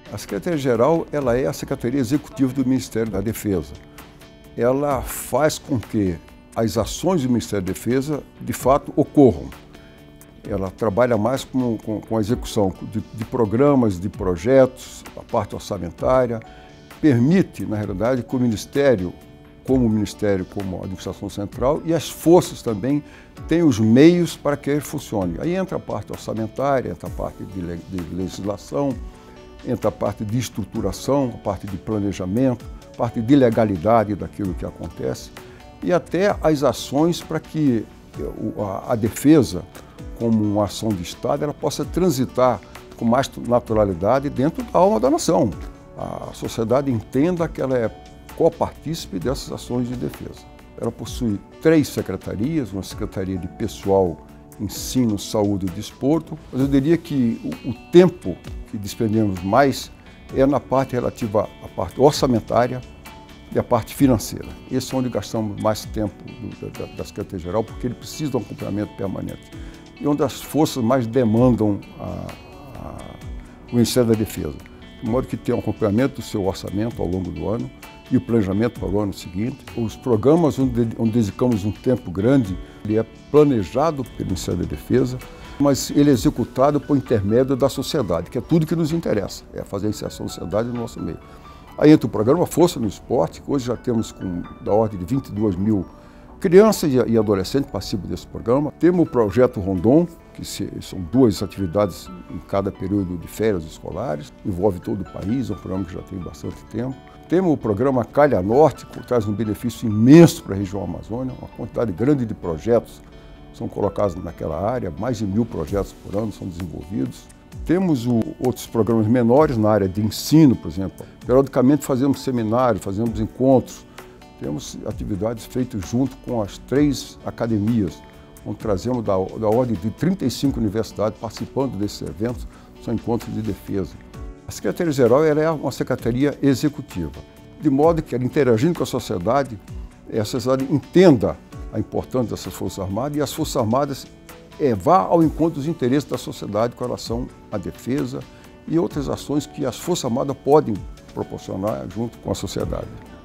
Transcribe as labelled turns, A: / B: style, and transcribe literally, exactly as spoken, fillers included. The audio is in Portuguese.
A: A Secretaria-Geral ela é a Secretaria Executiva do Ministério da Defesa. Ela faz com que as ações do Ministério da Defesa, de fato, ocorram. Ela trabalha mais com, com, com a execução de, de programas, de projetos, a parte orçamentária, permite, na realidade, que o Ministério, como o Ministério, como a Administração Central, e as forças também tenham os meios para que ele funcione. Aí entra a parte orçamentária, entra a parte de, de legislação, entra a parte de estruturação, a parte de planejamento, a parte de legalidade daquilo que acontece e até as ações para que a, a defesa, como uma ação de Estado, ela possa transitar com mais naturalidade dentro da alma da nação. A sociedade entenda que ela é copartícipe dessas ações de defesa. Ela possui três secretarias, uma secretaria de pessoal, ensino, saúde e desporto, mas eu diria que o, o tempo que despendemos mais é na parte relativa à parte orçamentária e à parte financeira. Esse é onde gastamos mais tempo do, da, da Secretaria-Geral, porque ele precisa de um acompanhamento permanente. E onde as forças mais demandam a, a, o Ministério da Defesa. De modo que tem um acompanhamento do seu orçamento ao longo do ano e o planejamento para o ano seguinte. Os programas onde, onde dedicamos um tempo grande, ele é planejado pelo Ministério da Defesa, mas ele é executado por intermédio da sociedade, que é tudo que nos interessa, é fazer a inserção da sociedade no nosso meio. Aí entra o programa Força no Esporte, que hoje já temos com, da ordem de vinte e duas mil crianças e adolescentes participam desse programa. Temos o projeto Rondon, que se, são duas atividades em cada período de férias escolares, envolve todo o país, é um programa que já tem bastante tempo. Temos o programa Calha Norte, que traz um benefício imenso para a região Amazônia, uma quantidade grande de projetos são colocados naquela área, mais de mil projetos por ano são desenvolvidos. Temos o, outros programas menores na área de ensino, por exemplo. Periodicamente fazemos seminários, fazemos encontros, temos atividades feitas junto com as três academias, onde trazemos da, da ordem de trinta e cinco universidades participando desses eventos, são encontros de defesa. A Secretaria-Geral é uma secretaria executiva, de modo que ela, interagindo com a sociedade, a sociedade entenda a importância dessas Forças Armadas e as Forças Armadas é, vá ao encontro dos interesses da sociedade com relação à defesa e outras ações que as Forças Armadas podem proporcionar junto com a sociedade.